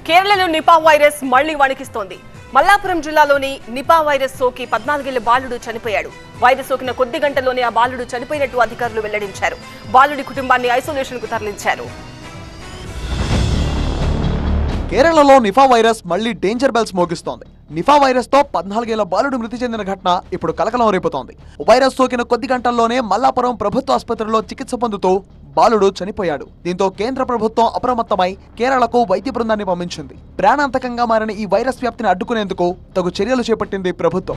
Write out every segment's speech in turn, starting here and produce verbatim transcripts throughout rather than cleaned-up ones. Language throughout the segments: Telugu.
కేరళలో నిపా వైరస్ మళ్లీ వణికిస్తోంది. మల్లాపురం జిల్లాలోని నిపా వైరస్ సోకి పద్నాలుగేళ్ల బాలుడు చనిపోయాడు. వైరస్ సోకిన కొద్ది గంటల్లోనే ఆ బాలుడు చనిపోయినట్టు అధికారులు వెల్లడించారు. బాలుడి కుటుంబాన్ని ఐసోలేషన్ కు తరలించారు. కేరళలో నిపా వైరస్ మళ్లీ డేంజర్ బెల్స్ మోగిస్తోంది. నిపా వైరస్ తో పద్నాలుగేళ్ల బాలుడు మృతి చెందిన ఘటన ఇప్పుడు కలకలం రేపుతోంది. వైరస్ సోకిన కొద్ది గంటల్లోనే మల్లాపురం ప్రభుత్వ ఆసుపత్రిలో చికిత్స పొందుతూ బాలుడు చనిపోయాడు. దీంతో కేంద్ర ప్రభుత్వం అప్రమత్తమై కేరళకు వైద్య బృందాన్ని పంపించింది. ప్రాణాంతకంగా మారిన ఈ వైరస్ వ్యాప్తిని అడ్డుకునేందుకు తగు చర్యలు చేపట్టింది ప్రభుత్వం.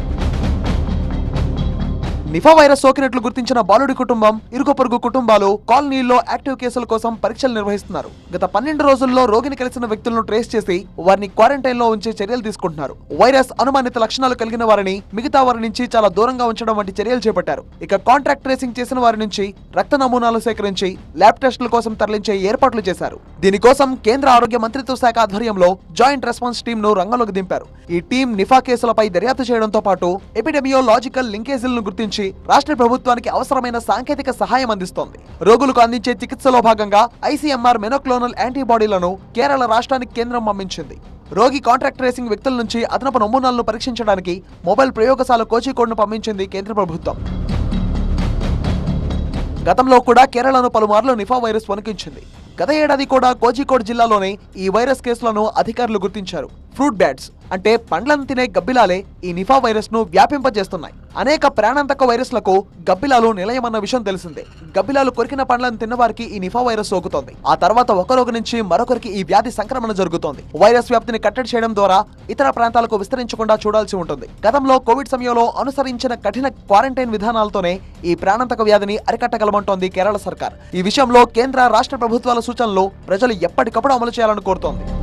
నిపా వైరస్ సోకినట్లు గుర్తించిన బాలుడి కుటుంబం, ఇరుగు పొరుగు కుటుంబాలు కాలనీల్లో యాక్టివ్ కేసుల కోసం పరీక్షలు నిర్వహిస్తున్నారు. గత పన్నెండు రోజుల్లో రోగిని కలిసిన వ్యక్తులను ట్రేస్ చేసి వారిని క్వారంటైన్ లో ఉంచే చర్యలు తీసుకుంటున్నారు. వైరస్ అనుమానిత లక్షణాలు కలిగిన వారిని మిగతా వారి నుంచి చాలా దూరంగా ఉంచడం వంటి చర్యలు చేపట్టారు. ఇక కాంట్రాక్ట్ ట్రేసింగ్ చేసిన వారి నుంచి రక్త నమూనాలు సేకరించి ల్యాబ్ టెస్టుల కోసం తరలించే ఏర్పాట్లు చేశారు. దీనికోసం కేంద్ర ఆరోగ్య మంత్రిత్వ శాఖ ఆధ్వర్యంలో జాయింట్ రెస్పాన్స్ టీమ్ ను రంగంలోకి దింపారు. ఈ టీం నిపా కేసులపై దర్యాప్తు చేయడంతో పాటు ఎపిడెమియోలాజికల్ లింకేజీలను గుర్తించి రాష్ట్ర ప్రభుత్వానికి అవసరమైన సాంకేతిక సహాయం అందిస్తోంది. రోగులకు అందించే చికిత్సలో భాగంగా ఐసీఎంఆర్ మెనోక్లోనల్ యాంటీబాడీలను కేరళ రాష్ట్రానికి కేంద్రం పంపించింది. రోగి కాంట్రాక్ట్ ట్రేసింగ్ వ్యక్తుల నుంచి అదనపు నమూనాలను పరీక్షించడానికి మొబైల్ ప్రయోగశాల కోజికోడ్ను పంపించింది కేంద్ర ప్రభుత్వం. గతంలో కూడా కేరళను పలుమార్లు నిపా వైరస్ వణికించింది. గత ఏడాది కూడా కోజికోడ్ జిల్లాలోనే ఈ వైరస్ కేసులను అధికారులు గుర్తించారు. ఫ్రూట్ బ్యాట్స్ అంటే పండ్లను తినే గబ్బిలాలే ఈ నిపా వైరస్ ను వ్యాపింపజేస్తున్నాయి. అనేక ప్రాణాంతక వైరస్లకు గబ్బిలాలు నిలయమన్న విషయం తెలిసిందే. గబ్బిలాలు కొరికిన పండ్లను తిన్నవారికి ఈ నిపా వైరస్ సోకుతోంది. ఆ తర్వాత ఒక రోగి నుంచి మరొకరికి ఈ వ్యాధి సంక్రమణ జరుగుతోంది. వైరస్ వ్యాప్తిని కట్టడి చేయడం ద్వారా ఇతర ప్రాంతాలకు విస్తరించకుండా చూడాల్సి ఉంటుంది. గతంలో కోవిడ్ సమయంలో అనుసరించిన కఠిన క్వారంటైన్ విధానాలతోనే ఈ ప్రాణాంతక వ్యాధిని అరికట్టగలమంటోంది కేరళ సర్కార్. ఈ విషయంలో కేంద్ర రాష్ట్ర ప్రభుత్వాల సూచనలు ప్రజలు ఎప్పటికప్పుడు అమలు చేయాలని కోరుతోంది.